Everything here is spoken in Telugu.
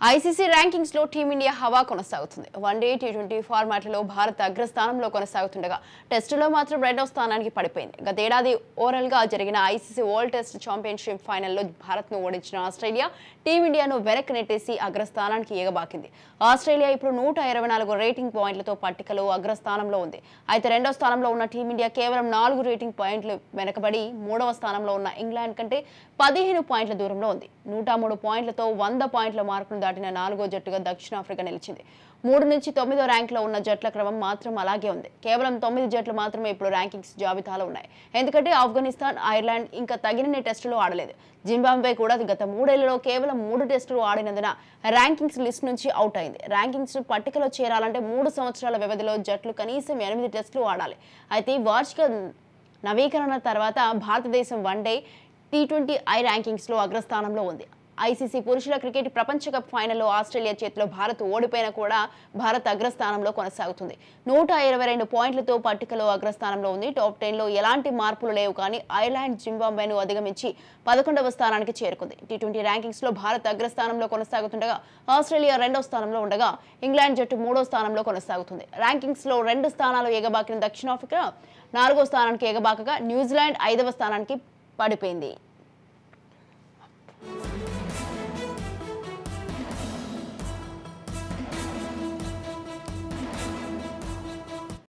ఐసీసీ ర్యాంకింగ్స్ లో టీమిండియా హవా కొనసాగుతుంది. వన్డే టీ20 ఫార్మాట్లలో భారత్ అగ్రస్థానంలో కొనసాగుతుండగా టెస్టులో మాత్రం రెండో స్థానానికి పడిపోయింది. గతేడాది ఓవరాల్ గా జరిగిన ఐసీసీ వరల్డ్ టెస్ట్ ఛాంపియన్షిప్ ఫైనల్లో భారత్ ను ఓడించిన ఆస్ట్రేలియా టీమిండియాను వెనక్కి నెట్టేసి అగ్రస్థానానికి ఎగబాకింది. ఆస్ట్రేలియా ఇప్పుడు 124 రేటింగ్ పాయింట్లతో పట్టికలో అగ్రస్థానంలో ఉంది. అయితే రెండో స్థానంలో ఉన్న టీమిండియా కేవలం 4 రేటింగ్ పాయింట్లు వెనకబడి మూడవ స్థానంలో ఉన్న ఇంగ్లాండ్ కంటే 15 పాయింట్ల దూరంలో ఉంది. 103 పాయింట్లతో 100 పాయింట్ల మార్కును దాటిన నాలుగో జట్టుగా దక్షిణాఫ్రికా నిలిచింది. 3 నుంచి 9వ ర్యాంకులో ఉన్న జట్ల క్రమం మాత్రం అలాగే ఉంది. కేవలం 9 జట్లు మాత్రమే ఇప్పుడు ర్యాంకింగ్స్ జాబితాలో ఉన్నాయి. ఎందుకంటే ఆఫ్ఘనిస్తాన్, ఐర్లాండ్ ఇంకా తగినన్ని టెస్టులు ఆడలేదు. జింబాబ్వే కూడా గత 3 ఏళ్లలో కేవలం 3 టెస్టులు ఆడినందున ర్యాంకింగ్స్ లిస్ట్ నుంచి అవుట్ అయింది. ర్యాంకింగ్స్ పట్టికలో చేరాలంటే 3 సంవత్సరాల వ్యవధిలో జట్లు కనీసం 8 టెస్టులు ఆడాలి. అయితే వార్షిక నవీకరణ తర్వాత భారతదేశం వన్డే టీ20 ర్యాంకింగ్స్ లో అగ్రస్థానంలో ఉంది. ఐసీసీ పురుషుల క్రికెట్ ప్రపంచ కప్ ఫైనల్లో ఆస్ట్రేలియా చేతిలో భారత్ ఓడిపోయినా కూడా భారత్ అగ్రస్థానంలో కొనసాగుతుంది. 122 పాయింట్లతో పట్టికలో అగ్రస్థానంలో ఉంది. టాప్ 10లో ఎలాంటి మార్పులు లేవు, కానీ ఐర్లాండ్ జింబాబ్వేను అధిగమించి 11వ స్థానానికి చేరుకుంది. టీ20 ర్యాంకింగ్స్ లో భారత్ అగ్రస్థానంలో కొనసాగుతుండగా ఆస్ట్రేలియా రెండో స్థానంలో ఉండగా ఇంగ్లాండ్ జట్టు మూడో స్థానంలో కొనసాగుతుంది. ర్యాంకింగ్స్ లో 2 స్థానాలు ఎగబాకిన దక్షిణాఫ్రికా 4వ స్థానానికి ఎగబాకగా న్యూజిలాండ్ 5వ స్థానానికి పడిపోయింది.